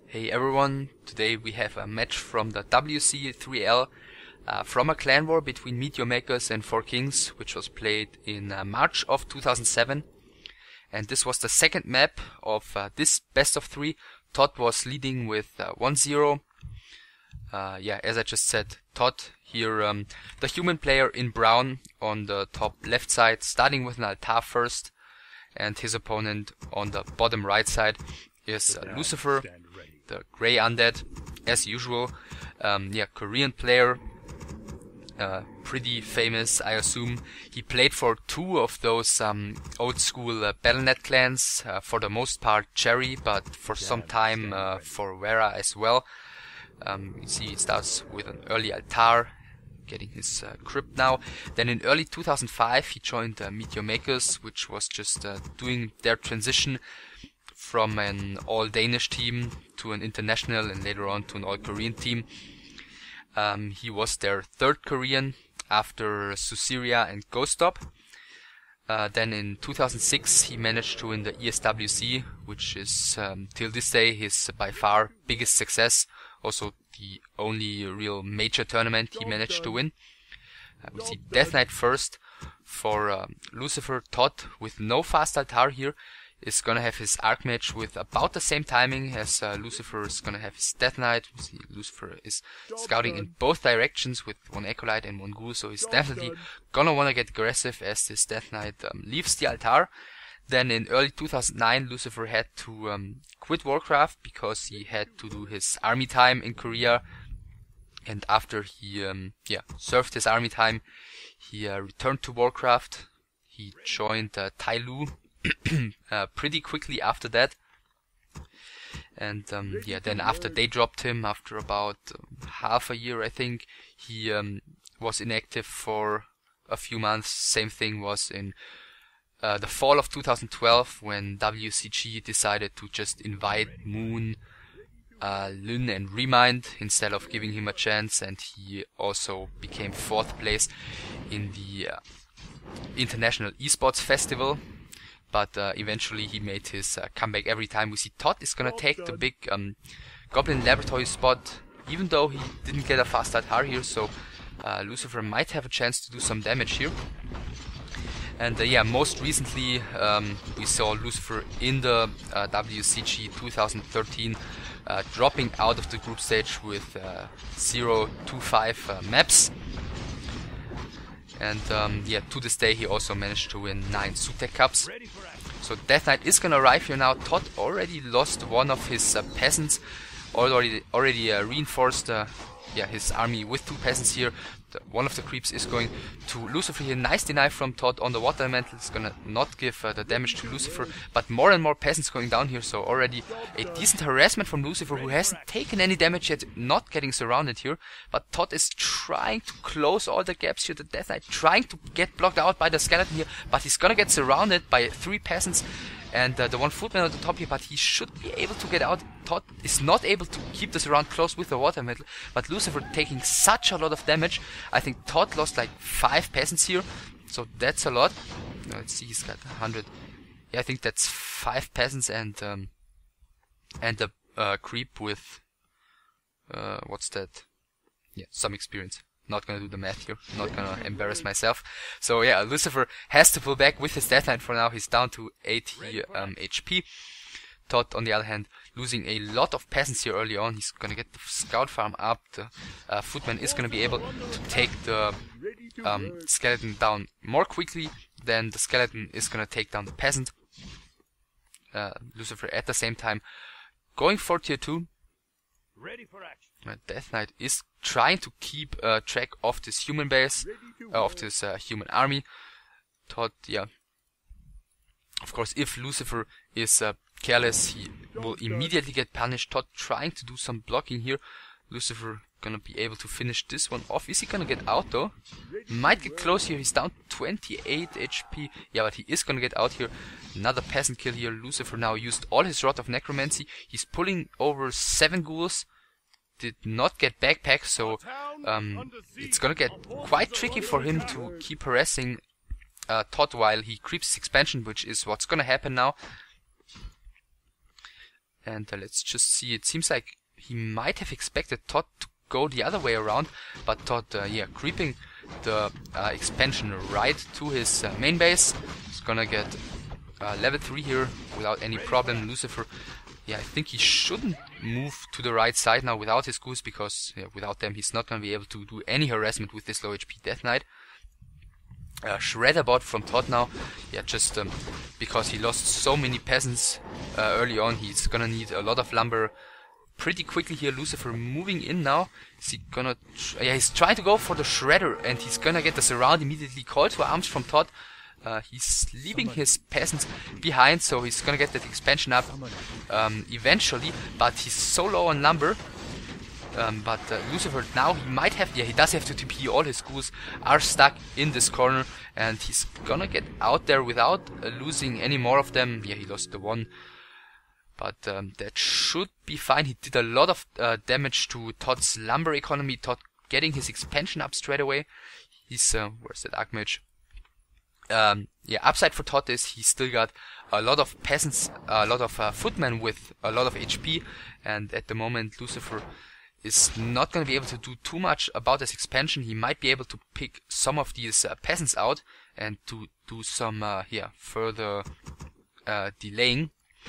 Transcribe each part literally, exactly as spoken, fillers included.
Hey everyone, today we have a match from the W C three L uh, from a clan war between Meteor Makers and Four Kings, which was played in uh, March of two thousand seven. And this was the second map of uh, this best of three. Todd was leading with uh, one zero. Uh, yeah, as I just said, Todd here, um, the human player in brown on the top left side, starting with an altar first, and his opponent on the bottom right side is uh, Lucifer, the grey undead, as usual. Um, yeah, Korean player, uh, pretty famous, I assume. He played for two of those um, old school uh, Battle dot net clans, uh, for the most part Cherry, but for some time uh, for Vera as well. Um, you see, it starts with an early altar, getting his uh, crypt now. Then in early two thousand five he joined uh, Meteor Makers, which was just uh, doing their transition from an all-Danish team to an international and later on to an all-Korean team. Um, he was their third Korean after Susiria and Ghostop. Uh, then in two thousand six he managed to win the E S W C, which is um, till this day his uh, by far biggest success. Also the only real major tournament he managed to win. Uh, we see Death Knight first for um, Lucifer. Todd, with no fast altar here, is gonna have his Archmage with about the same timing as uh, Lucifer is gonna have his Death Knight. We see Lucifer is scouting in both directions with one Acolyte and one Ghoul, so he's definitely gonna wanna get aggressive as this Death Knight um, leaves the altar. Then in early two thousand nine Lucifer had to um, quit Warcraft because he had to do his army time in Korea, and after he um, yeah served his army time he uh, returned to Warcraft. He joined uh, Tai Lu uh, pretty quickly after that, and um, yeah then after they dropped him after about um, half a year, I think, he um, was inactive for a few months. Same thing was in Uh, the fall of two thousand twelve, when W C G decided to just invite Moon, uh, Lyn and Remind instead of giving him a chance, and he also became fourth place in the uh, International Esports Festival. But uh, eventually he made his uh, comeback every time. We see Todd is gonna take the big um, Goblin Laboratory spot, even though he didn't get a fast altar here, so uh, Lucifer might have a chance to do some damage here. And uh, yeah, most recently um, we saw Lucifer in the uh, W C G two thousand thirteen uh, dropping out of the group stage with uh, zero two five uh, maps. And um, yeah, to this day he also managed to win nine Sutek Cups. So Death Knight is gonna arrive here now. Todd already lost one of his uh, peasants, already already uh, reinforced uh, yeah his army with two peasants here. The, one of the creeps is going to Lucifer here. Nice deny from Todd on the water elemental. It's gonna not give uh, the damage to Lucifer, but more and more peasants going down here, so already a decent harassment from Lucifer, who hasn't taken any damage yet, not getting surrounded here. But Todd is trying to close all the gaps here. The Death Knight trying to get blocked out by the skeleton here, but he's gonna get surrounded by three peasants and uh, the one footman at the top here, but he should be able to get out. Todd is not able to keep the surround close with the water metal, but Lucifer taking such a lot of damage. I think Todd lost like five peasants here, so that's a lot. Let's see, he's got one hundred. Yeah, I think that's five peasants and um, and a uh, creep with uh, what's that? Yeah, some experience. Not gonna do the math here, not gonna embarrass myself. So yeah, Lucifer has to pull back with his Death Knight for now. He's down to eighty um, H P. Todd, on the other hand, losing a lot of peasants here early on. He's gonna get the scout farm up. The uh, footman is gonna be able to take the um, skeleton down more quickly than the skeleton is gonna take down the peasant. Uh, Lucifer at the same time going for tier two. Ready for action. Uh, Death Knight is trying to keep uh, track of this human base, uh, of this uh, human army. Todd, yeah. Of course, if Lucifer is uh, careless, he will immediately get punished. Todd trying to do some blocking here. Lucifer gonna be able to finish this one off. Is he gonna get out though? Might get close here. He's down twenty-eight H P. Yeah, but he is gonna get out here. Another peasant kill here. Lucifer now used all his Rod of Necromancy. He's pulling over seven ghouls. Did not get backpack, so um, it's gonna get quite tricky for him to keep harassing uh, Todd while he creeps his expansion, which is what's gonna happen now. And uh, let's just see, it seems like he might have expected Todd to go the other way around, but Todd, uh, yeah, creeping the uh, expansion right to his uh, main base. He's gonna get uh, level three here without any problem. Lucifer, yeah, I think he shouldn't move to the right side now without his goose, because yeah, without them he's not gonna be able to do any harassment with this low H P Death Knight. Uh, Shredderbot from Todd now, yeah, just um, because he lost so many peasants uh, early on, he's gonna need a lot of lumber pretty quickly here. Lucifer moving in now. Is he gonna... Tr yeah, he's trying to go for the Shredder, and he's gonna get the surround immediately. Call to arms from Todd. Uh, he's leaving his peasants behind, so he's gonna get that expansion up um, eventually, but he's so low on lumber. Um, but uh, Lucifer now, he might have, yeah, he does have to T P. All his ghouls are stuck in this corner, and he's gonna get out there without uh, losing any more of them. Yeah, he lost the one, but um, that should be fine. He did a lot of uh, damage to Todd's lumber economy. Todd getting his expansion up straight away. He's, uh, where's that Archmage? Um, yeah, upside for Todd is he still got a lot of peasants, a lot of uh, footmen with a lot of H P, and at the moment Lucifer is not going to be able to do too much about this expansion. He might be able to pick some of these uh, peasants out and to do some uh, yeah, further uh, delaying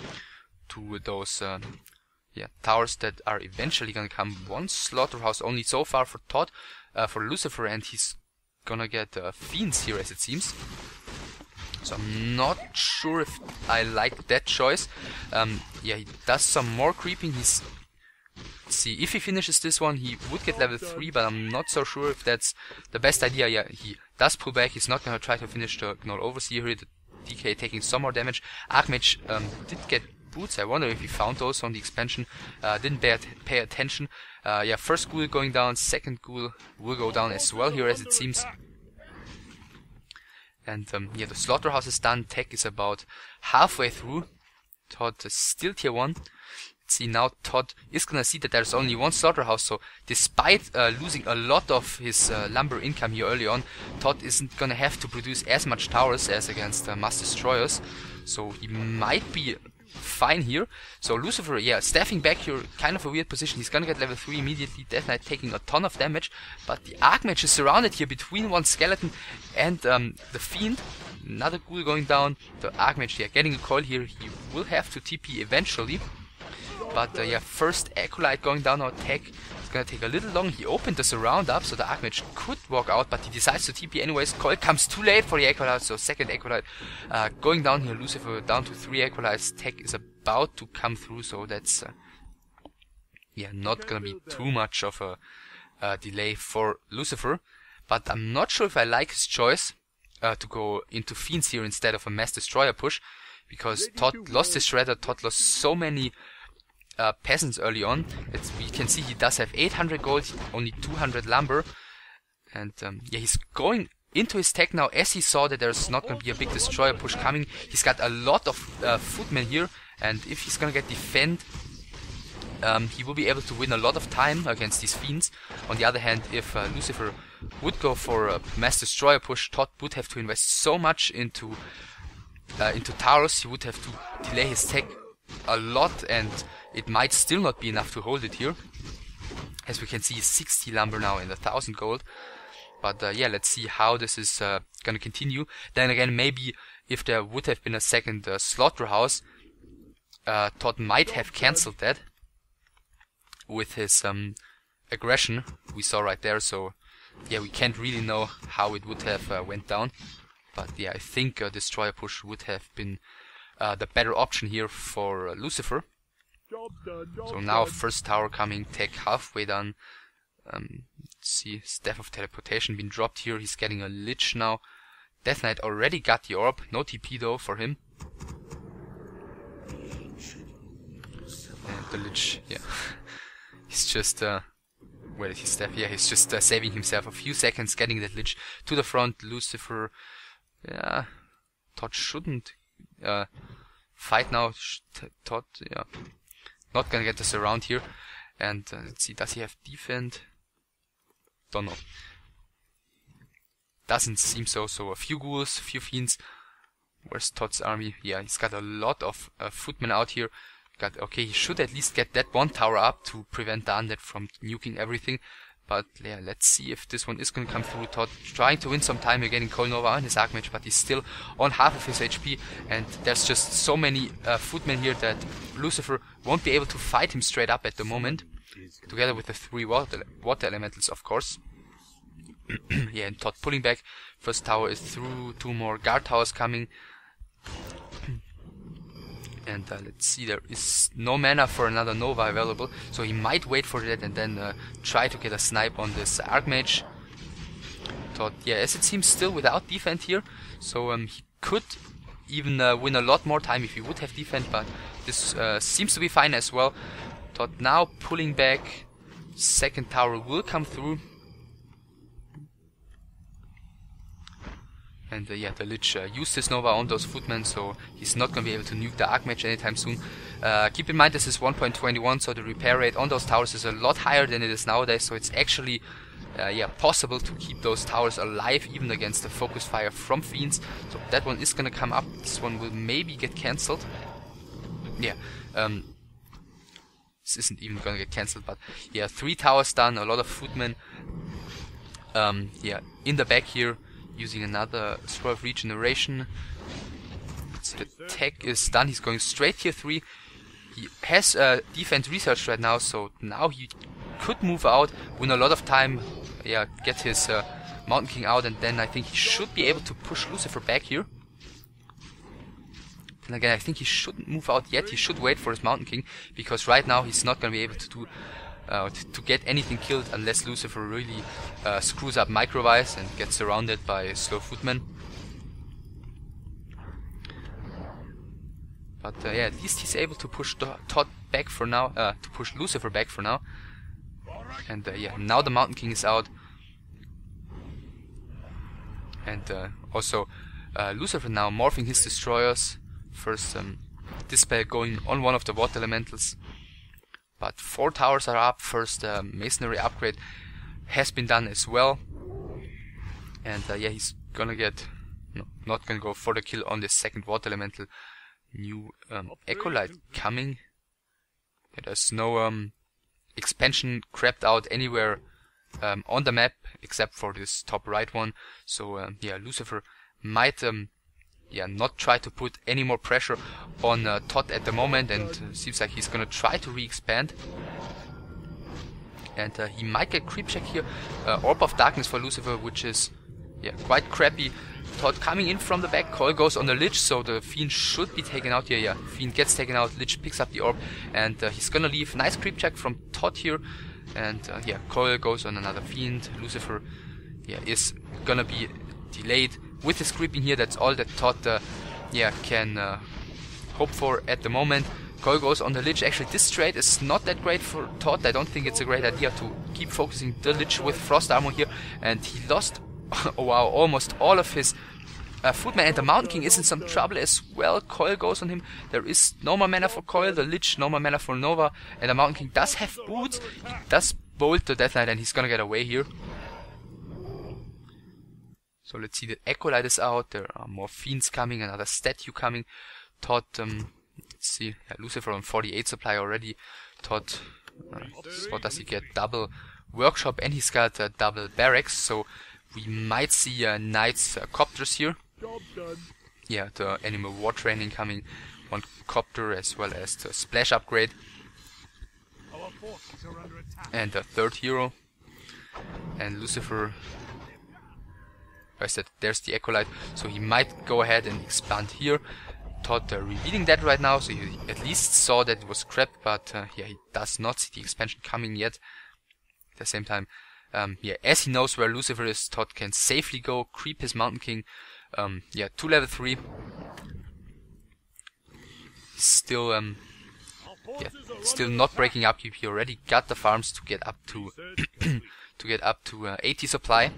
to those uh, yeah, towers that are eventually going to come. One slaughterhouse only so far for Todd, uh, for Lucifer, and he's gonna get uh, fiends here, as it seems. So I'm not sure if I like that choice. Um, yeah, he does some more creeping. He's see, if he finishes this one, he would get level three, but I'm not so sure if that's the best idea. Yeah, he does pull back. He's not gonna try to finish the Gnoll Overseer here. The D K taking some more damage. Archmage um, did get boots. I wonder if he found those on the expansion. Uh, didn't pay, pay attention. Uh, yeah, first ghoul going down, second ghoul will go down as well here, as it seems. And um, yeah, the slaughterhouse is done. Tech is about halfway through. Todd is still tier one. See, now Todd is gonna see that there's only one slaughterhouse, so despite uh, losing a lot of his uh, lumber income here early on, Todd isn't gonna have to produce as much towers as against uh, mass destroyers, so he might be fine here. So Lucifer, yeah, staffing back here, kind of a weird position. He's gonna get level three immediately. Death Knight taking a ton of damage, but the Archmage is surrounded here between one skeleton and um, the Fiend. Another ghoul going down. The Archmage, yeah, getting a coil here. He will have to T P eventually. But uh, yeah, first Acolyte going down our tech. It's gonna take a little long. He opened the surround up, so the Archmage could walk out, but he decides to T P anyways. Coil comes too late for the Acolyte, so second Acolyte uh, going down here. Lucifer down to three Acolytes. Tech is about to come through, so that's uh, yeah, not gonna be too much of a uh, delay for Lucifer. But I'm not sure if I like his choice uh, to go into Fiends here instead of a Mass Destroyer push, because Todd lost his Shredder. Todd lost so many Uh, peasants early on. It's, we can see he does have eight hundred gold, only two hundred lumber, and um, yeah, he's going into his tech now as he saw that there's not going to be a big destroyer push coming. He's got a lot of uh, footmen here, and if he's going to get defend, um, he will be able to win a lot of time against these fiends. On the other hand, if uh, Lucifer would go for a mass destroyer push, Todd would have to invest so much into uh, into towers. He would have to delay his tech a lot, and it might still not be enough to hold it here. As we can see, sixty lumber now and a thousand gold. But uh, yeah, let's see how this is uh, gonna continue. Then again, maybe if there would have been a second uh, slaughterhouse, uh, Todd might have cancelled that with his um, aggression we saw right there. So yeah, we can't really know how it would have uh, went down. But yeah, I think a destroyer push would have been uh, the better option here for uh, Lucifer. Job done, job So now done. first tower coming, tech halfway done. Um, let's see, Staff of Teleportation been dropped here. He's getting a Lich now. Death Knight already got the orb. No T P though for him. And the Lich, yeah. He's just, uh, where did he step? Yeah, he's just uh, saving himself a few seconds, getting that Lich to the front. Lucifer, yeah, Todd shouldn't uh, fight now. Sh Todd, yeah, not gonna get the surround here. And uh, let's see, does he have defend? Don't know. Doesn't seem so. So a few ghouls, a few fiends. Where's Todd's army? Yeah, he's got a lot of uh, footmen out here. got okay. He should at least get that one tower up to prevent the undead from nuking everything. But yeah, let's see if this one is going to come through. Todd trying to win some time. You're getting Cole Nova on his Archmage, but he's still on half of his H P. And there's just so many uh, footmen here that Lucifer won't be able to fight him straight up at the moment. Together with the three water, water elementals, of course. Yeah, and Todd pulling back. First tower is through. Two more guard towers coming. And uh, let's see, there is no mana for another Nova available, so he might wait for that and then uh, try to get a snipe on this Archmage. Thought, yeah, as it seems still without defense here, so um, he could even uh, win a lot more time if he would have defense, but this uh, seems to be fine as well. Thought now pulling back, second tower will come through. And uh, yeah, the Lich uh, used his Nova on those footmen, so he's not going to be able to nuke the Archmage anytime soon. Uh, keep in mind this is one point two one, so the repair rate on those towers is a lot higher than it is nowadays, so it's actually uh, yeah, possible to keep those towers alive even against the focus fire from Fiends. So that one is going to come up. This one will maybe get cancelled. Yeah, um, this isn't even going to get cancelled, but yeah, three towers done, a lot of footmen. Um, yeah, in the back here. Using another Scroll of Regeneration. So the tech is done. He's going straight tier three. He has uh, defense research right now, so now he could move out, win a lot of time, yeah, get his uh, Mountain King out, and then I think he should be able to push Lucifer back here. And again, I think he shouldn't move out yet. He should wait for his Mountain King, because right now he's not going to be able to do Uh, to get anything killed unless Lucifer really uh, screws up micro-wise and gets surrounded by slow footmen. But uh, yeah, at least he's able to push Todd back for now, uh, to push Lucifer back for now. And uh, yeah, now the Mountain King is out. And uh, also uh, Lucifer now morphing his destroyers. First um, dispel going on one of the water elementals. But four towers are up. First uh, masonry upgrade has been done as well. And uh, yeah, he's gonna get, no, not gonna go for the kill on the second water elemental. New um, Ecolite coming. Yeah, there's no um, expansion crapped out anywhere um, on the map except for this top right one. So um, yeah, Lucifer might um, yeah, not try to put any more pressure on uh, Todd at the moment, and uh, seems like he's gonna try to re-expand. And uh, he might get creep check here. Uh, Orb of Darkness for Lucifer, which is yeah, quite crappy. Todd coming in from the back. Coil goes on the Lich, so the Fiend should be taken out here. Yeah, Fiend gets taken out. Lich picks up the Orb, and uh, he's gonna leave. Nice creep check from Todd here. And uh, yeah, Coil goes on another Fiend. Lucifer yeah, is gonna be delayed with his creeping here. That's all that Todd uh, yeah, can uh, hope for at the moment. Coil goes on the Lich. Actually, this trade is not that great for Todd. I don't think it's a great idea to keep focusing the Lich with Frost Armor here. And he lost, oh wow, almost all of his uh, footman. And the Mountain King is in some trouble as well. Coil goes on him. There is no more mana for Coil. The Lich, no more mana for Nova. And the Mountain King does have boots. He does bolt the Death Knight, and he's gonna get away here. So let's see, the Ecolite is out. There are more Fiends coming. Another statue coming. Todd, um... let's see, yeah, Lucifer on forty-eight supply already. Todd, uh, what does he get? Double Workshop, and he's got uh, double Barracks, so we might see uh, Knights uh, Copters here. Yeah, the Animal War Training coming. One Copter as well as the Splash upgrade. And a third hero. And Lucifer, I said, there's the Ecolite, so he might go ahead and expand here. Todd uh, revealing that right now, so he at least saw that it was crap, but uh, yeah, he does not see the expansion coming yet. At the same time, um, yeah, as he knows where Lucifer is, Todd can safely go creep his Mountain King. Um, yeah, to level three. Still, um, yeah, still not breaking up. He already got the farms to get up to to get up to uh, eighty supply.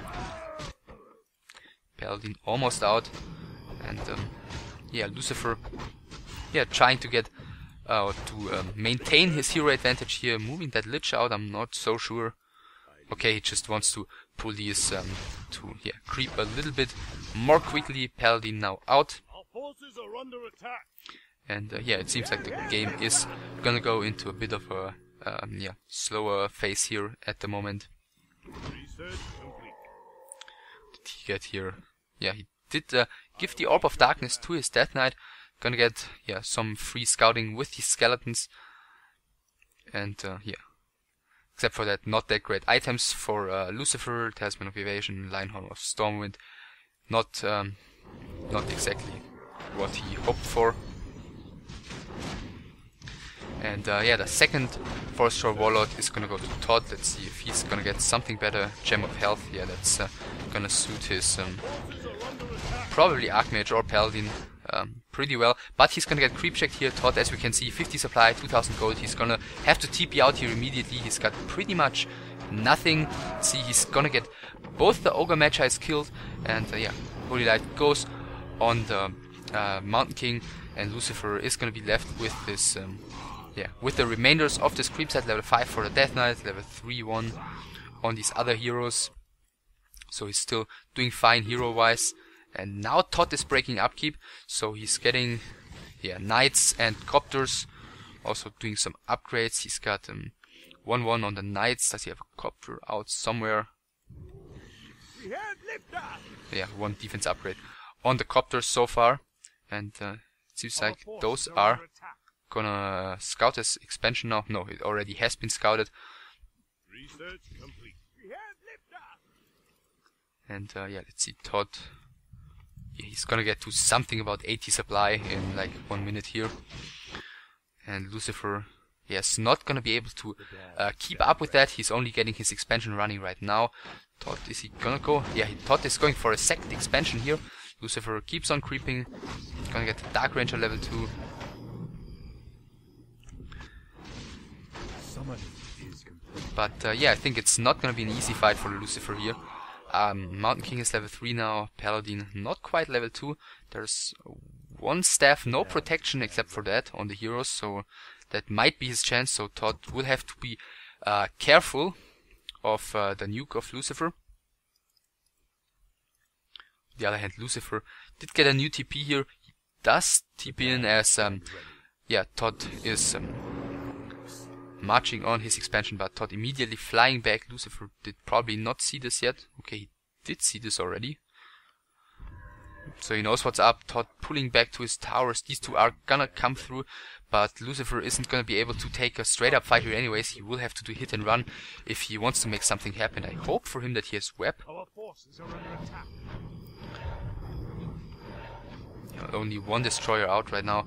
Paladin almost out, and um, yeah, Lucifer, yeah, trying to get, uh, to um, maintain his hero advantage here, moving that Lich out, I'm not so sure. Okay, he just wants to pull these, um, to, yeah, creep a little bit more quickly. Paladin now out. Our forces are under attack. And uh, yeah, it seems like the game is gonna go into a bit of a um, yeah slower phase here at the moment. Research complete. Did he get here? Yeah, he did uh, give the Orb of Darkness to his Death Knight. Gonna get yeah some free scouting with these skeletons. And uh, yeah, except for that, not that great items for uh, Lucifer, Talisman of Evasion, Lionheart of Stormwind. Not um, not exactly what he hoped for. And uh, yeah, the second Forest Shore Warlord is gonna go to Todd. Let's see if he's gonna get something better. Gem of Health, yeah, that's uh, gonna suit his um, probably Archmage or Paladin um, pretty well. But he's gonna get creep checked here. Todd, as we can see, fifty supply, two thousand gold. He's gonna have to T P out here immediately. He's got pretty much nothing. See, he's gonna get both the Ogre Magi's killed, and uh, yeah, Holy Light goes on the uh, Mountain King, and Lucifer is gonna be left with this. Um, Yeah, with the remainders of this creep set, level five for the Death Knight, level three one on these other heroes. So he's still doing fine hero-wise. And now Todd is breaking upkeep, so he's getting yeah Knights and Copters, also doing some upgrades. He's got um, one one on the Knights. Does he have a Copter out somewhere? Yeah, one defense upgrade on the Copters so far. And uh, it seems like those are gonna scout this expansion now. No, it already has been scouted. Research complete. And uh, yeah, let's see, Todd. Yeah, he's gonna get to something about eighty supply in like one minute here. And Lucifer, yes, not gonna be able to uh, keep up with that. He's only getting his expansion running right now. Todd, is he gonna go? Yeah, he, Todd is going for a second expansion here. Lucifer keeps on creeping. Gonna get the Dark Ranger level two. But uh, yeah, I think it's not gonna be an easy fight for Lucifer here. Um, Mountain King is level three now, Paladin not quite level two. There's one staff, no protection except for that on the heroes, so that might be his chance. So Todd will have to be uh, careful of uh, the nuke of Lucifer. On the other hand, Lucifer did get a new T P here. He does T P in as um, yeah, Todd is um, marching on his expansion, but Todd immediately flying back. Lucifer did probably not see this yet. Okay, he did see this already. So he knows what's up. Todd pulling back to his towers. These two are gonna come through, but Lucifer isn't gonna be able to take a straight up fight here anyways. He will have to do hit and run if he wants to make something happen. I hope for him that he has web. Our forces are under attack. Yeah, only one destroyer out right now.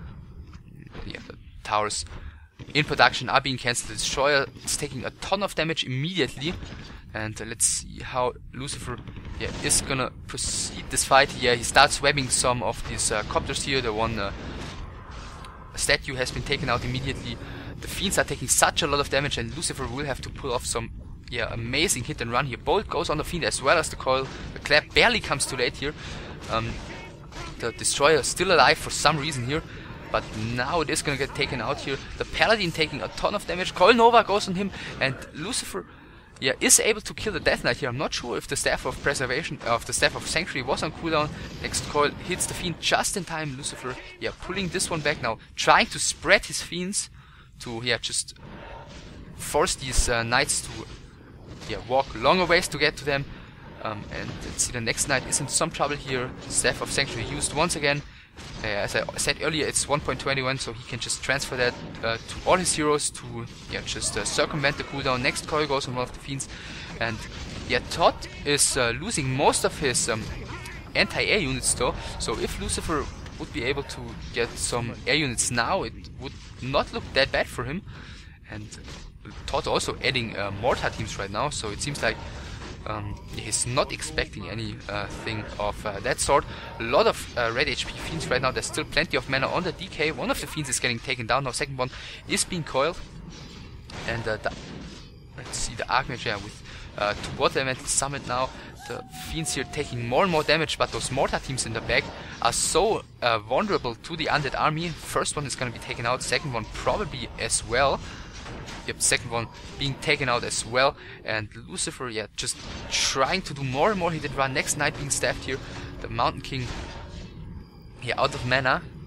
Yeah, the towers in production are being cancelled. The destroyer is taking a ton of damage immediately. And uh, let's see how Lucifer yeah, is gonna proceed this fight. Yeah, he starts webbing some of these uh, Copters here. The one uh, statue has been taken out immediately. The Fiends are taking such a lot of damage, and Lucifer will have to pull off some yeah amazing hit and run here. Bolt goes on the Fiend as well as the coil. The clap barely comes too late here. Um, the destroyer is still alive for some reason here. But now it is gonna get taken out here. The Paladin taking a ton of damage. Coil Nova goes on him, and Lucifer, yeah, is able to kill the Death Knight here. I'm not sure if the Staff of Preservation, of uh, the Staff of Sanctuary was on cooldown. Next coil hits the Fiend just in time. Lucifer, yeah, pulling this one back now, trying to spread his Fiends to, yeah, just force these uh, Knights to, yeah, walk longer ways to get to them. Um, and let's see, the next Knight is in some trouble here. Staff of Sanctuary used once again. Uh, as I said earlier, it's one point two one, so he can just transfer that uh, to all his heroes to yeah just uh, circumvent the cooldown. Next coil goes on one of the Fiends, and yeah, Todd is uh, losing most of his um, anti-air units though. So if Lucifer would be able to get some air units now, it would not look that bad for him. And Todd also adding uh, mortar teams right now, so it seems like Um, he's not expecting anything uh, of uh, that sort. A lot of uh, red H P Fiends right now. There's still plenty of mana on the D K. One of the Fiends is getting taken down now. Second one is being coiled. And uh, the, let's see, the Archmage yeah, with uh, two Water Elemental Summit now. The Fiends here taking more and more damage, but those mortar teams in the back are so uh, vulnerable to the Undead Army. First one is going to be taken out. Second one probably as well. Yep, second one being taken out as well. And Lucifer, yeah, just trying to do more and more hit and run. Next Knight being staffed here. The Mountain King, yeah, out of mana.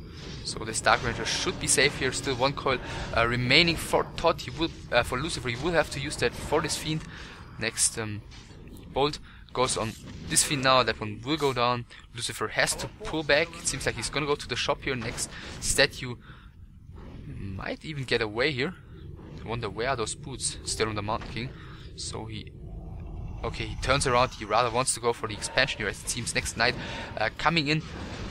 So this Dark Ranger should be safe here. Still one coil uh, remaining for Todd. He will, uh, for Lucifer, he will have to use that for this Fiend. Next um, bolt goes on this Fiend now. That one will go down. Lucifer has to pull back. It seems like he's gonna go to the shop here. Next statue might even get away here. I wonder where are those boots still on the Mountain King. So he... Okay, he turns around. He rather wants to go for the expansion here, as it seems. Next Knight uh, coming in.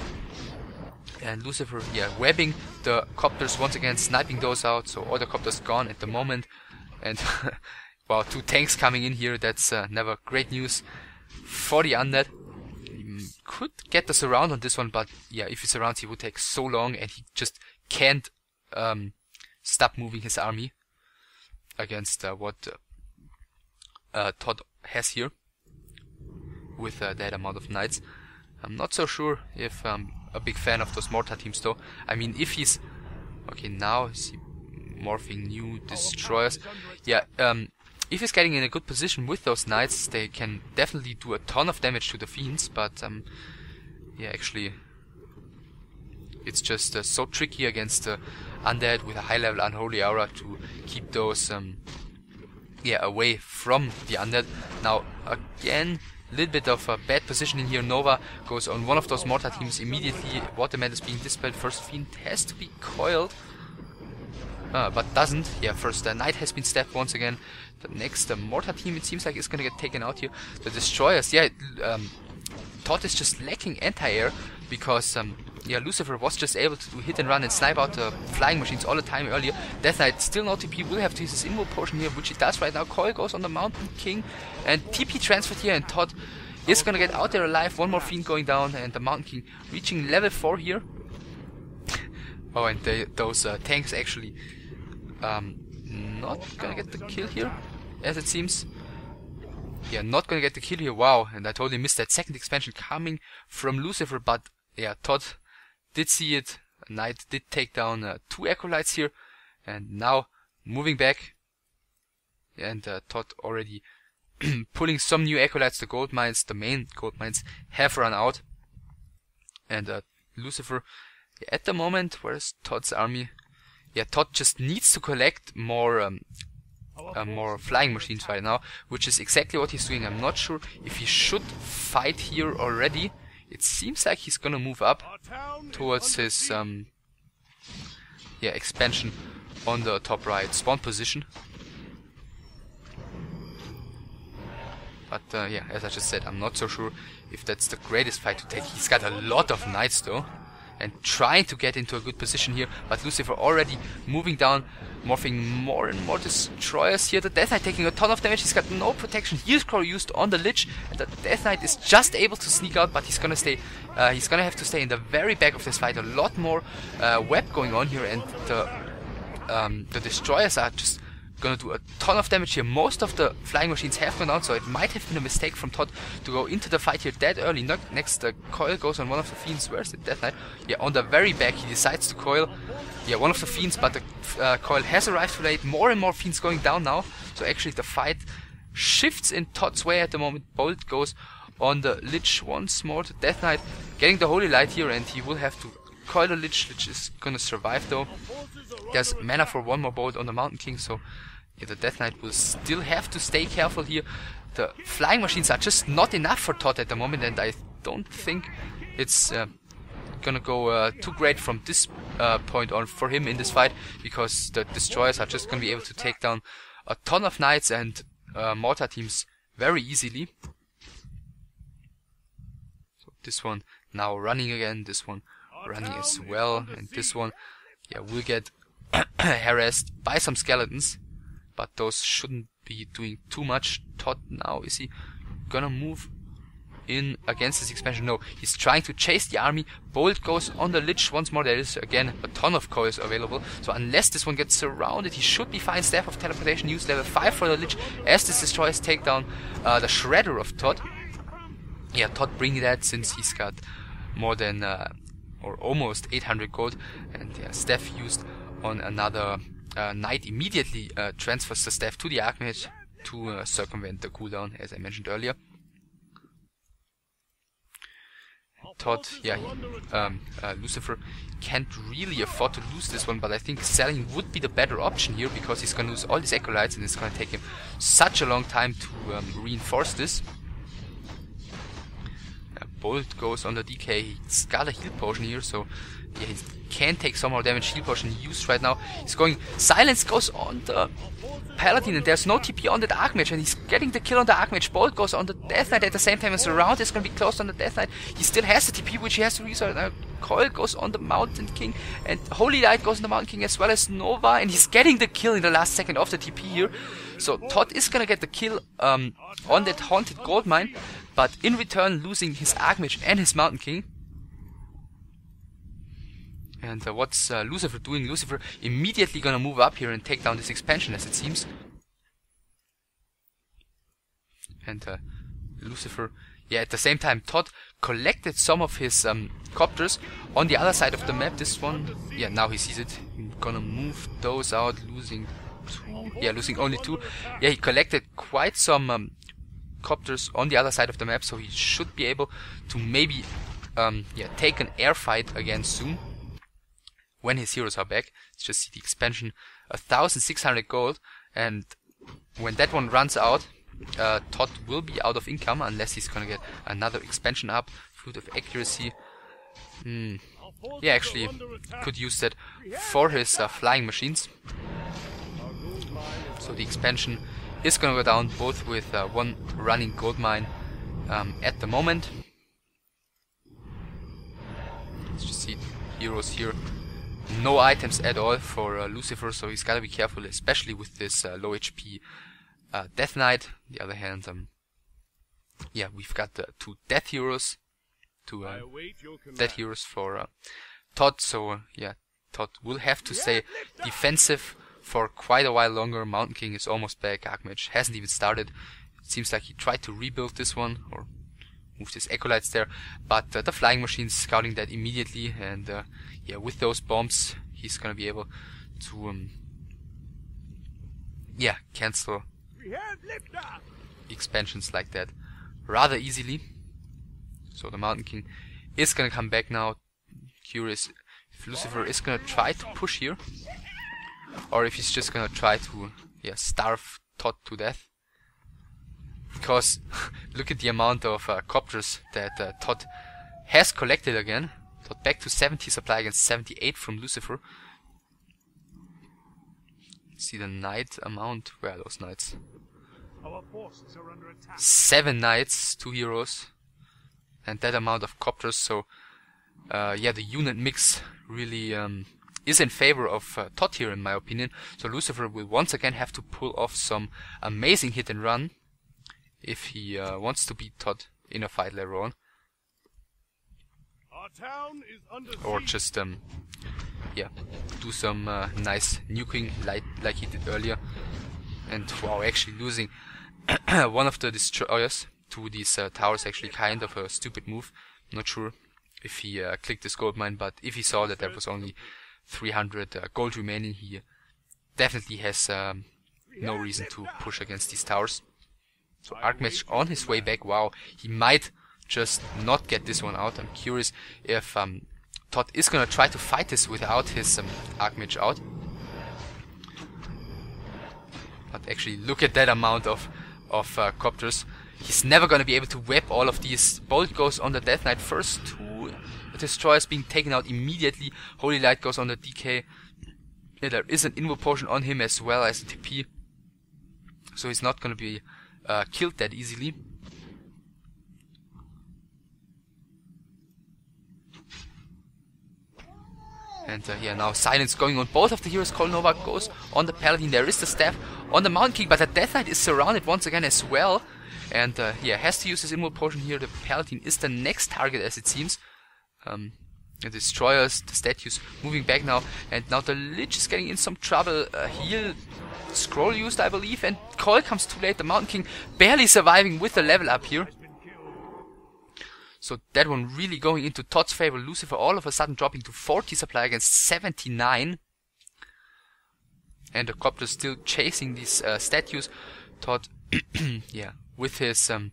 And Lucifer, yeah, webbing the copters once again, sniping those out. So all the copters gone at the moment. And wow, two tanks coming in here. That's uh, never great news for the Undead. He could get the surround on this one, but yeah, if he surrounds, he would take so long, and he just can't um, stop moving his army against uh, what uh, uh, Todd has here with uh, that amount of knights. I'm not so sure if I'm a big fan of those mortar teams though. I mean, if he's... Okay, now is he morphing new destroyers? Yeah, um, if he's getting in a good position with those knights, they can definitely do a ton of damage to the fiends, but um, yeah, actually it's just uh, so tricky against the uh, undead with a high level unholy aura to keep those um, yeah, away from the undead. Now again, a little bit of a bad positioning here. Nova goes on one of those mortar teams immediately. Waterman is being dispelled. First Fiend has to be coiled, uh, but doesn't. Yeah, first uh, Knight has been stabbed once again. The next uh, mortar team, it seems like, is gonna get taken out here. The destroyers, yeah, um, Todd is just lacking anti-air because um, yeah, Lucifer was just able to do hit and run and snipe out the flying machines all the time earlier. Death Knight still no T P, will have to use his invo potion here, which he does right now. Coil goes on the Mountain King and T P transferred here, and Todd is gonna get out there alive. One more Fiend going down, and the Mountain King reaching level four here. Oh, and they, those uh, tanks actually um, not gonna get the kill here, as it seems. Yeah, not gonna get the kill here. Wow, and I totally missed that second expansion coming from Lucifer, but yeah, Todd did see it. Knight did take down uh, two Acolytes here, and now moving back. And uh, Todd already pulling some new Acolytes. The gold mines, the main gold mines, have run out. And uh, Lucifer, yeah, at the moment, where's Todd's army? Yeah, Todd just needs to collect more um, uh, more flying machines right now, which is exactly what he's doing. I'm not sure if he should fight here already. It seems like he's gonna move up towards his um, yeah, expansion on the top right spawn position. But uh, yeah, as I just said, I'm not so sure if that's the greatest fight to take. He's got a lot of knights though, and trying to get into a good position here, but Lucifer already moving down, morphing more and more destroyers here. The Death Knight taking a ton of damage. He's got no protection. Heal Scroll used on the Lich, and the Death Knight is just able to sneak out, but he's gonna stay. Uh, he's gonna have to stay in the very back of this fight. A lot more uh, web going on here, and the um, the destroyers are just gonna do a ton of damage here. Most of the flying machines have gone down, so it might have been a mistake from Todd to go into the fight here that early. No, next, the coil goes on one of the fiends. Where's the Death Knight? Yeah, on the very back, he decides to coil. Yeah, one of the fiends, but the uh, coil has arrived too late. More and more fiends going down now. So actually the fight shifts in Todd's way at the moment. Bolt goes on the Lich once more. The Death Knight getting the Holy Light here, and he will have to coil the Lich. Lich is gonna survive though. There's mana for one more bolt on the Mountain King, so yeah, the Death Knight will still have to stay careful here. The flying machines are just not enough for Todd at the moment, and I don't think it's uh, gonna go uh, too great from this uh, point on for him in this fight, because the destroyers are just gonna be able to take down a ton of knights and uh, mortar teams very easily. So this one now running again, this one running as well, and this one, yeah, will get harassed by some skeletons, but those shouldn't be doing too much. Todd now, is he gonna move in against this expansion? No, he's trying to chase the army. Bolt goes on the Lich once more. There is again a ton of coils available, so unless this one gets surrounded, he should be fine. Staff of Teleportation used, level five for the Lich, as this destroyers take down uh, the Shredder of Todd. Yeah, Todd bringing that since he's got more than uh, or almost eight hundred gold, and yeah, staff used on another uh, knight immediately uh, transfers the staff to the Archmage to uh, circumvent the cooldown, as I mentioned earlier. Todd, yeah, he, um, uh, Lucifer can't really afford to lose this one, but I think selling would be the better option here, because he's gonna lose all these acolytes and it's gonna take him such a long time to um, reinforce this. Uh, Bolt goes on the D K, he's got a heal potion here, so yeah, he can take some more damage. Heal potion used right now. He's going, silence goes on the Paladin, and there's no T P on the Archmage, and he's getting the kill on the Archmage. Bolt goes on the Death Knight at the same time as the round is going to be closed on the Death Knight. He still has the T P, which he has to resort. Now Coil goes on the Mountain King, and Holy Light goes on the Mountain King, as well as Nova, and he's getting the kill in the last second of the T P here. So Todd is going to get the kill um, on that Haunted Goldmine, but in return losing his Archmage and his Mountain King. And uh, what's uh, Lucifer doing? Lucifer immediately gonna move up here and take down this expansion, as it seems. And uh, Lucifer, yeah, at the same time, Todd collected some of his um, copters on the other side of the map. This one, yeah, now he sees it. He's gonna move those out, losing two. Yeah, losing only two. Yeah, he collected quite some um, copters on the other side of the map, so he should be able to maybe, um, yeah, take an air fight again soon. When his heroes are back. Let's just see the expansion, one thousand six hundred gold, and when that one runs out, uh, Todd will be out of income unless he's gonna get another expansion up. Fruit of Accuracy, hmm. Yeah, actually could use that for his uh, flying machines. So the expansion is gonna go down, both with uh, one running gold mine um, at the moment. Let's just see heroes here. No items at all for uh, Lucifer, so he's gotta be careful, especially with this uh, low H P uh, Death Knight. On the other hand, um, yeah, we've got uh, two Death Heroes, two uh, Death Heroes for uh, Todd, so uh, yeah, Todd will have to stay defensive for quite a while longer. Mountain King is almost back, Archmage hasn't even started. It seems like he tried to rebuild this one, or moved his acolytes there, but uh, the flying machine's scouting that immediately, and uh, yeah, with those bombs he's gonna be able to um, yeah, cancel expansions like that rather easily. So the Mountain King is gonna come back now. Curious if Lucifer is gonna try to push here, or if he's just gonna try to yeah, starve Todd to death. Because look at the amount of uh, copters that uh, Todd has collected again. Todd back to seventy supply against seventy-eight from Lucifer. See the knight amount. Where are those knights? Our forces are under attack. Seven knights, two heroes, and that amount of copters. So uh, yeah, the unit mix really um, is in favor of uh, Todd here, in my opinion. So Lucifer will once again have to pull off some amazing hit and run if he uh, wants to beat Todd in a fight later on. Our town is under Or siege. just um yeah, do some uh, nice nuking like like he did earlier. And wow, actually losing one of the destroyers to these uh, towers, actually kind of a stupid move. Not sure if he uh, clicked this gold mine, but if he saw that there was only three hundred uh, gold remaining, he definitely has um, no reason to push against these towers. So Archmage on his way back. Wow, he might just not get this one out. I'm curious if um, Todd is gonna try to fight this without his um, Archmage out. But actually, look at that amount of of uh, copters. He's never gonna be able to whip all of these. Bolt goes on the Death Knight first. Two destroyers being taken out immediately. Holy Light goes on the D K. Yeah, there is an Invo Potion on him as well as a T P. So he's not gonna be uh, killed that easily. And uh, yeah, now silence going on both of the heroes. Col Nova goes on the Paladin. There is the staff on the Mountain King, but the Death Knight is surrounded once again as well. And uh, yeah, has to use his Invo Potion here. The Paladin is the next target, as it seems. Um, the destroyers, the statues moving back now. And now the Lich is getting in some trouble. Uh, heal scroll used, I believe. And Coil comes too late. The Mountain King barely surviving with the level up here. So that one really going into Todd's favor. Lucifer all of a sudden dropping to forty supply against seventy-nine. And the Copter still chasing these uh, statues. Todd, yeah, with his um,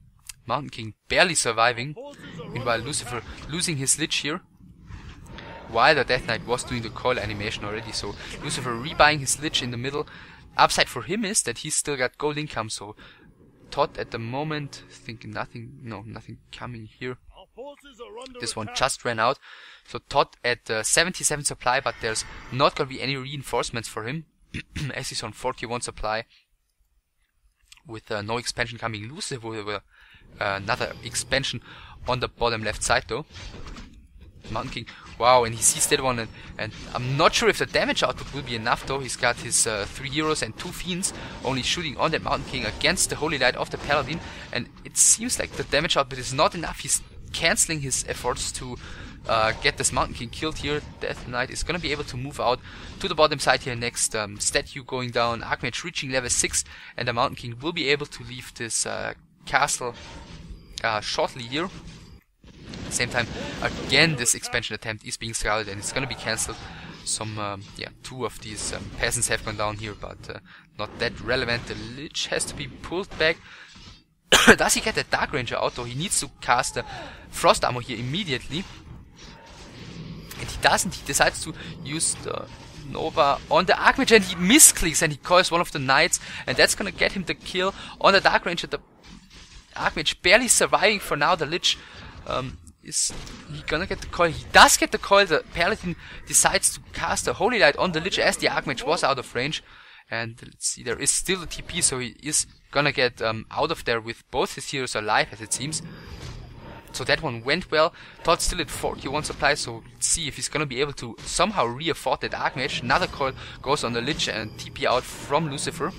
Mountain King barely surviving, meanwhile Lucifer losing his Lich here, while the Death Knight was doing the coil animation already, so Lucifer rebuying his Lich in the middle. Upside for him is that he's still got gold income, so Todd at the moment thinking nothing, no, nothing coming here. This one just ran out, so Todd at uh, seventy-seven supply, but there's not gonna be any reinforcements for him, as he's on forty-one supply, with uh, no expansion coming. Lucifer with uh, another expansion on the bottom left side though. Mountain King, wow, and he sees that one, and, and I'm not sure if the damage output will be enough though. He's got his uh, three heroes and two fiends only shooting on that Mountain King against the Holy Light of the Paladin, and it seems like the damage output is not enough. He's cancelling his efforts to uh, get this Mountain King killed here. Death Knight is gonna be able to move out to the bottom side here next. Um, statue going down, Archmage reaching level six, and the Mountain King will be able to leave this uh, castle uh, shortly here. Same time, again, this expansion attempt is being scouted and it's gonna be cancelled. Some, um, yeah, two of these um, peasants have gone down here, but uh, not that relevant. The Lich has to be pulled back. Does he get the Dark Ranger out though? He needs to cast the Frost Armor here immediately. And he doesn't. He decides to use the Nova on the Archmage and he misclicks and he calls one of the Knights, and that's gonna get him the kill on the Dark Ranger. The Archmage barely surviving for now. The Lich um, is he gonna get the coil? He does get the coil. The Paladin decides to cast a Holy Light on the Lich as the Archmage was out of range. And let's see, there is still a T P, so he is gonna get um, out of there with both his heroes alive, as it seems. So that one went well. Todd still at forty-one supply, so let's see if he's gonna be able to somehow re-afford that Archmage. Another coil goes on the Lich and T P out from Lucifer.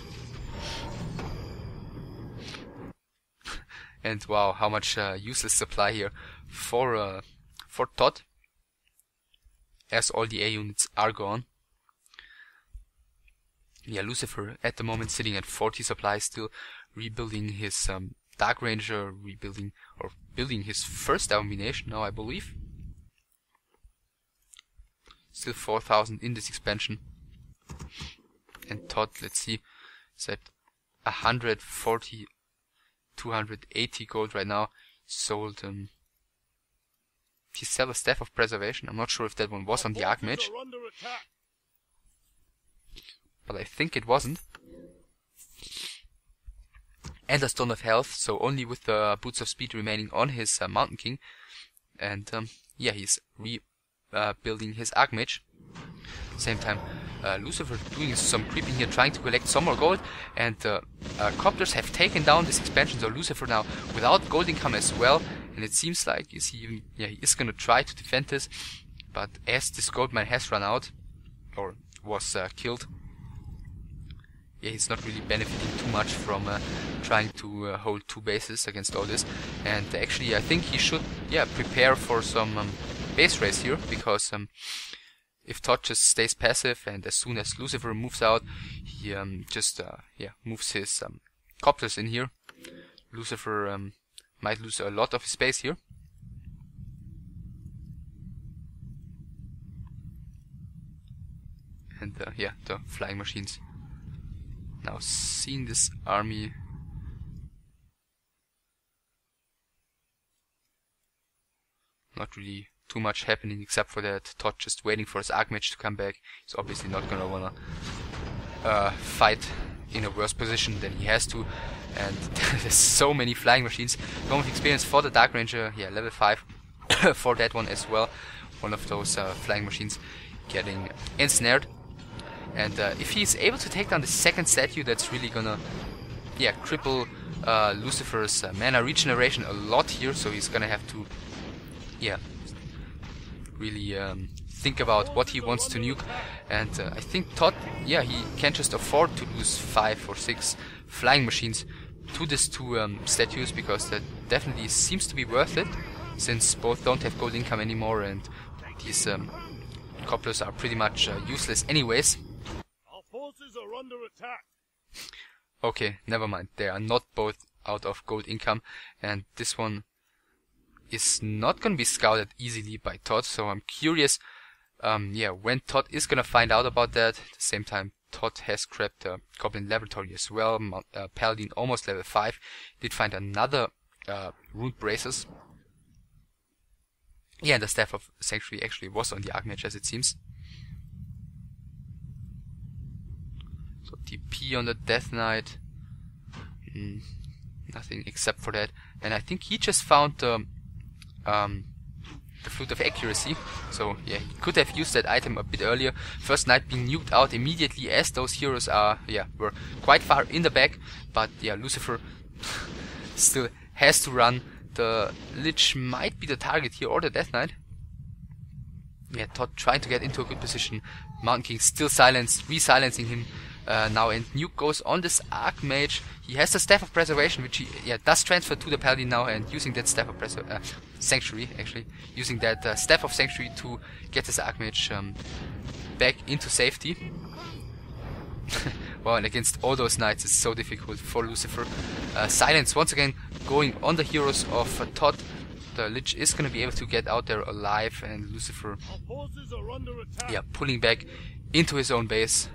And wow, how much uh, useless supply here for uh, for Todd, as all the A units are gone. Yeah, Lucifer at the moment sitting at forty supplies, still rebuilding his um, Dark Ranger, rebuilding or building his first Abomination now, I believe. Still four thousand in this expansion. And Todd, let's see, is at one hundred forty, two hundred eighty gold right now. Sold um, he sell a Staff of Preservation. I'm not sure if that one was on the Archmage, but I think it wasn't. And a Stone of Health, so only with the Boots of Speed remaining on his uh, Mountain King. And um, yeah, he's rebuilding uh, his Archmage. Same time, uh, Lucifer doing some creeping here, trying to collect some more gold. And uh, uh, Copters have taken down this expansion, so Lucifer now without gold income as well. And it seems like is he even, yeah, he is gonna try to defend this, but as this gold mine has run out or was uh, killed, yeah, he's not really benefiting too much from uh, trying to uh, hold two bases against all this. And actually, I think he should, yeah, prepare for some um, base race here, because um, if Todd just stays passive and as soon as Lucifer moves out, he um, just uh, yeah moves his um, Copters in here, Lucifer um, might lose a lot of his space here. And uh, yeah, the flying machines. Now seeing this army, not really too much happening except for that Todd just waiting for his Archmage to come back. He's obviously not gonna wanna uh, fight in a worse position than he has to. And there's so many flying machines. Moment of experience for the Dark Ranger, yeah, level five for that one as well. One of those uh, flying machines getting ensnared. And uh, if he's able to take down the second statue, that's really gonna, yeah, cripple uh, Lucifer's uh, mana regeneration a lot here. So he's gonna have to, yeah, really um, think about what he wants to nuke. And uh, I think Todd, yeah, he can't just afford to lose five or six flying machines to these two um, statues, because that definitely seems to be worth it, since both don't have gold income anymore, and these um, Copters are pretty much uh, useless anyways. Forces are under attack. Okay, never mind. They are not both out of gold income, and this one is not gonna be scouted easily by Todd. So I'm curious, um, yeah, when Todd is gonna find out about that. At the same time, Todd has grabbed the Goblin Laboratory as well. Uh, Paladin almost level five. Did find another uh, Rune Braces. Yeah, and the Staff of Sanctuary actually was on the Archmage, as it seems. So T P on the Death Knight. Mm, nothing except for that. And I think he just found um, um, the Flute of Accuracy. So yeah, he could have used that item a bit earlier. First Knight being nuked out immediately as those heroes are, yeah, were quite far in the back. But yeah, Lucifer still has to run. The Lich might be the target here, or the Death Knight. Yeah, Todd trying to get into a good position. Mountain King still silenced, re-silencing him uh, now, and Nuke goes on this Archmage. He has the Staff of Preservation, which he yeah does transfer to the Paladin now, and using that Staff of Preser uh, Sanctuary, actually, using that uh, Staff of Sanctuary to get this Archmage um, back into safety. Wow, and against all those knights it's so difficult for Lucifer. Uh, silence once again going on the heroes of uh, Todd. The Lich is going to be able to get out there alive, and Lucifer, yeah, pulling back into his own base.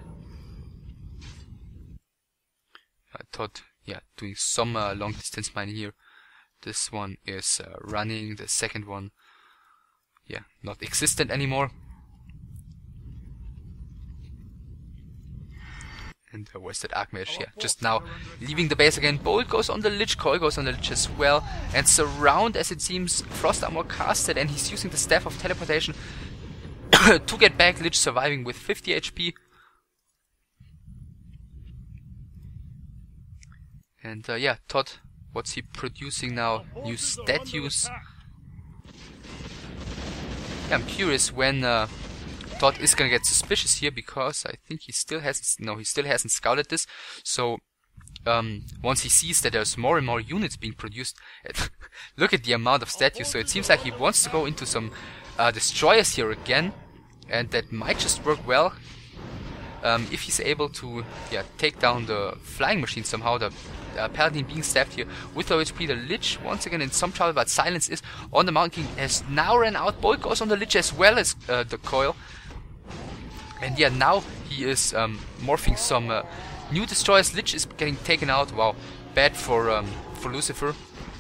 Uh, Todd, yeah, doing some uh, long distance mining here. This one is uh, running. The second one, yeah, not existent anymore. And uh, where's that Archmage? Yeah, just now leaving the base again. Bolt goes on the Lich, Coil goes on the Lich as well. And Surround, as it seems, Frost Armor casted, and he's using the Staff of Teleportation to get back. Lich surviving with fifty H P. And uh, yeah, Todd, what's he producing now? New statues. Yeah, I'm curious when uh, Todd is gonna get suspicious here, because I think he still hasn't no he still hasn't scouted this. So um, once he sees that there's more and more units being produced, look at the amount of statues. So it seems like he wants to go into some uh, destroyers here again, and that might just work well um, if he's able to yeah take down the flying machine somehow. The uh, Paladin being stabbed here with low H P. The Lich once again in some trouble, but Silence is on the Mountain King, has now ran out. Bolt goes on the Lich as well as uh, the Coil. And yeah, now he is um, morphing some uh, new destroyers. Lich is getting taken out. Wow, bad for um, for Lucifer.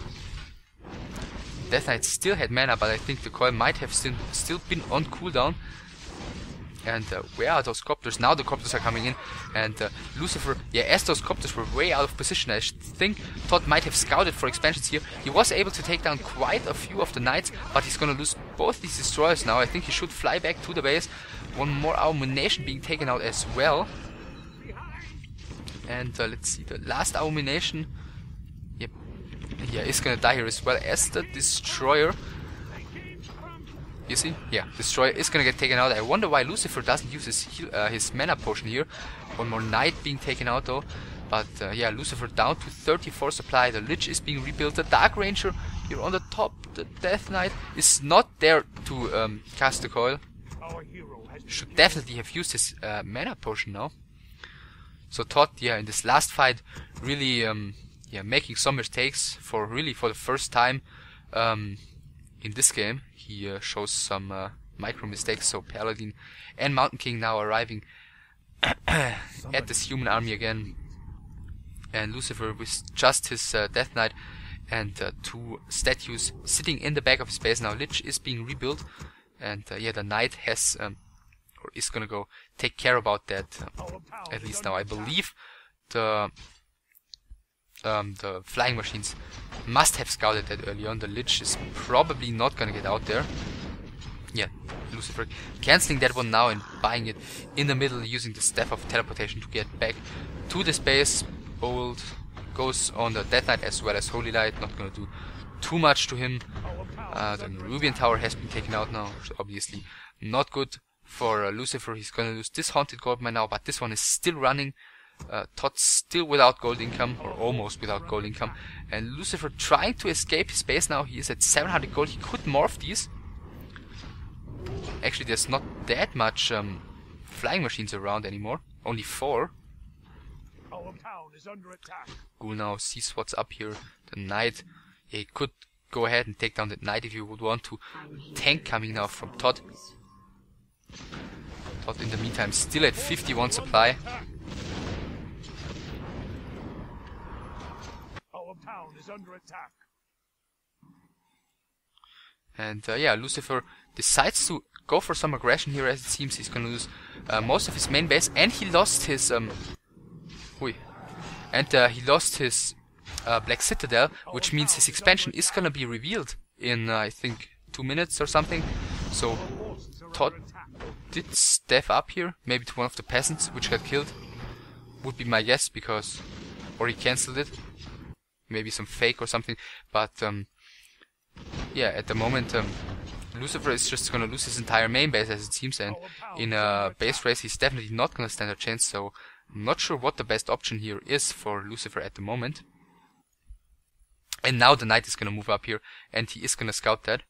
Death Knight still had mana, but I think the Coil might have still still been on cooldown. And uh, where are those copters? Now the copters are coming in, and uh, Lucifer, yeah, as those copters were way out of position, I think Todd might have scouted for expansions here. He was able to take down quite a few of the knights, but he's gonna lose both these destroyers now. I think he should fly back to the base. One more Abomination being taken out as well. And uh, let's see, the last Abomination, yep, yeah, is gonna die here as well as the Destroyer. You see? Yeah, Destroyer is gonna get taken out. I wonder why Lucifer doesn't use his heal, uh, his mana potion here. One more Knight being taken out though. But uh, yeah, Lucifer down to thirty-four supply. The Lich is being rebuilt. The Dark Ranger here on the top. The Death Knight is not there to um, cast the Coil. Should definitely have used his uh, mana potion now. So Todd, yeah, in this last fight, really, um, yeah, making some mistakes for really for the first time um, in this game. He uh, shows some uh, micro mistakes. So Paladin and Mountain King now arriving at this human army again, and Lucifer with just his uh, Death Knight and uh, two statues sitting in the back of his base. Now Lich is being rebuilt, and uh, yeah, the Knight has um, or is gonna go take care about that. Uh, at least now, I believe the um, the flying machines must have scouted that early on. The Lich is probably not gonna get out there. Yeah, Lucifer cancelling that one now and buying it in the middle, using the Staff of Teleportation to get back to the space. Bolt goes on the Death Knight as well as Holy Light, not gonna do too much to him. Uh, the Nerubian Tower has been taken out now, which is obviously not good for uh, Lucifer. He's gonna lose this Haunted Goldmine now, but this one is still running. Uh, Todd's still without gold income, or almost without gold income, and Lucifer trying to escape his base now. He is at seven hundred gold. He could morph these. Actually, there's not that much um, flying machines around anymore. Only four. Our town is under attack. Ghoul now sees what's up here. The Knight, yeah, he could go ahead and take down the Knight if you would want to. Tank coming now from Todd. Todd in the meantime still at fifty-one supply. Our town is under attack. And uh, yeah, Lucifer decides to go for some aggression here, as it seems he's gonna lose uh, most of his main base, and he lost his um, ui, and uh, he lost his uh, Black Citadel, which means his expansion is gonna be revealed in uh, I think two minutes or something. So Todd did step up here, maybe to one of the peasants which got killed, would be my guess, because or he cancelled it, maybe some fake or something. But um, yeah, at the moment um, Lucifer is just gonna lose his entire main base, as it seems, and in a base race he's definitely not gonna stand a chance. So I'm not sure what the best option here is for Lucifer at the moment. And now the knight is gonna move up here, and he is gonna scout that.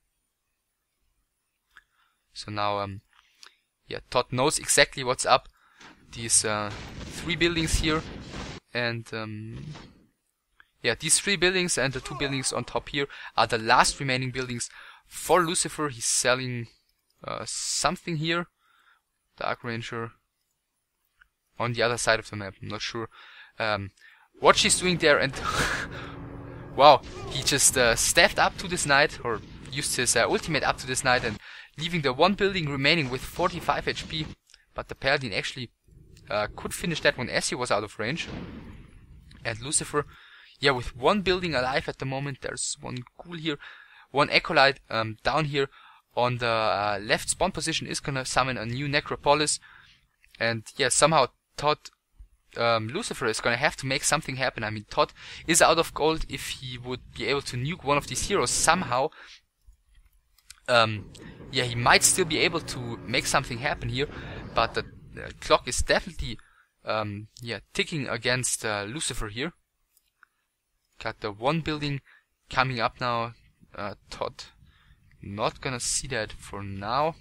So now um, yeah, Todd knows exactly what's up. These uh, three buildings here, and um, yeah, these three buildings and the two buildings on top here are the last remaining buildings for Lucifer. He's selling uh, something here. Dark Ranger on the other side of the map. I'm not sure um, what she's doing there. And wow, he just uh, stepped up to this knight, or used his uh, ultimate up to this knight, and leaving the one building remaining with forty-five H P. But the Paladin actually uh, could finish that one as he was out of range. And Lucifer, yeah, with one building alive at the moment. There's one ghoul here. One Acolyte um, down here on the uh, left spawn position is gonna summon a new Necropolis. And yeah, somehow Todd, um, Lucifer is gonna have to make something happen. I mean, Todd is out of gold. If he would be able to nuke one of these heroes somehow, um, yeah, he might still be able to make something happen here. But the, the clock is definitely um, yeah, ticking against uh, Lucifer here. Got the one building coming up now. Uh, Todd not gonna see that for now.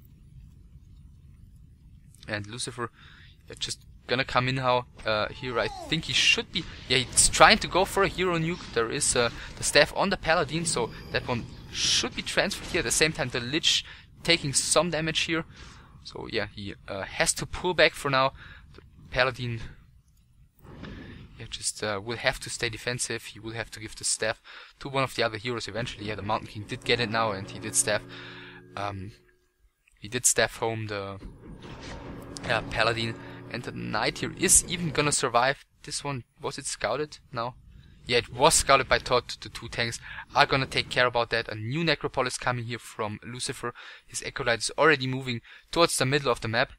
And Lucifer yeah, just gonna come in now. Uh, here I think he should be. Yeah, he's trying to go for a hero nuke. There is uh, the staff on the Paladin, so that one should be transferred here. At the same time, the Lich taking some damage here. So yeah, he uh, has to pull back for now. The Paladin yeah, just uh, will have to stay defensive. He will have to give the staff to one of the other heroes eventually. Yeah, the Mountain King did get it now, and he did staff. Um, he did staff home the uh, Paladin, and the Knight here is even gonna survive. This one, was it scouted? No. Yeah, it was scouted by Todd. The two tanks are gonna take care about that. A new Necropolis coming here from Lucifer. His Acolyte is already moving towards the middle of the map.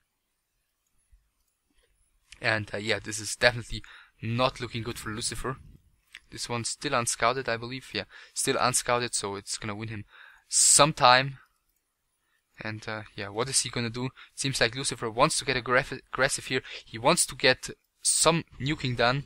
And uh, yeah, this is definitely not looking good for Lucifer. This one's still unscouted, I believe. Yeah, still unscouted, so it's gonna win him some time. And uh, yeah, what is he gonna do? Seems like Lucifer wants to get aggressive aggressive here. He wants to get some nuking done,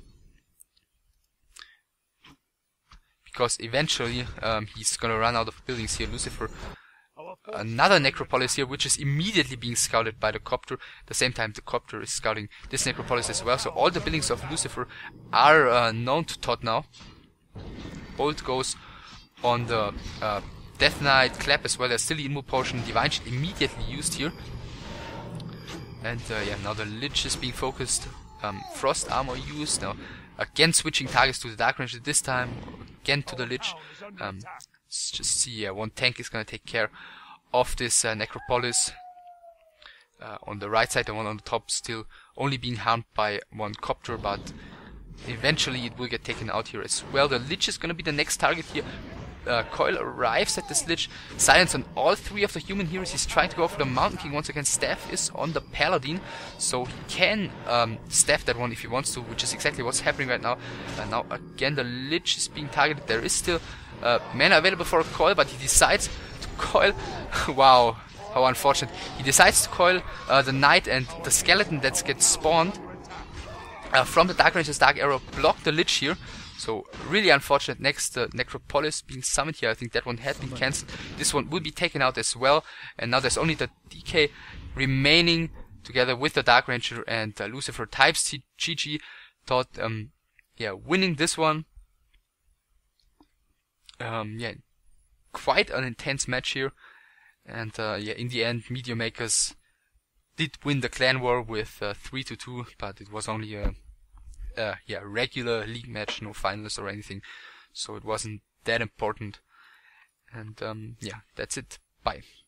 because eventually um, he's gonna run out of buildings here. Lucifer, another Necropolis here, which is immediately being scouted by the Copter. At the same time, the Copter is scouting this Necropolis as well. So all the buildings of Lucifer are uh, known to Todd now. Bolt goes on the uh, Death Knight, Clap as well. There's still the Inmove Potion. Divine Shield immediately used here. And uh, yeah, now the Lich is being focused. Um, Frost Armor used. Now again switching targets to the Dark Ranger this time. Again to the Lich. Um, let's just see, uh, one tank is gonna take care of this uh, Necropolis. Uh, on the right side, the one on the top still only being harmed by one Copter, but eventually it will get taken out here as well. The Lich is gonna be the next target here. Uh, Coil arrives at this Lich. Silence on all three of the human heroes. He's trying to go for the Mountain King once again. Staff is on the Paladin, so he can um, staff that one if he wants to, which is exactly what's happening right now. Uh, now again the Lich is being targeted. There is still uh, mana available for a coil, but he decides to coil. Wow, how unfortunate. He decides to coil uh, the Knight, and the skeleton that gets spawned uh, from the Dark Ranger's Dark Arrow blocked the Lich here. So really unfortunate. Next, uh, Necropolis being summoned here. I think that one had been cancelled. This one will be taken out as well. And now there's only the D K remaining together with the Dark Ranger and uh, Lucifer. Types G G. Thought, um, yeah, winning this one. Um, yeah, quite an intense match here. And uh, yeah, in the end, Meteor Makers did win the clan war with uh, three to two, but it was only a Uh, yeah, regular league match, no finals or anything, so it wasn't that important. And um, yeah, that's it. Bye.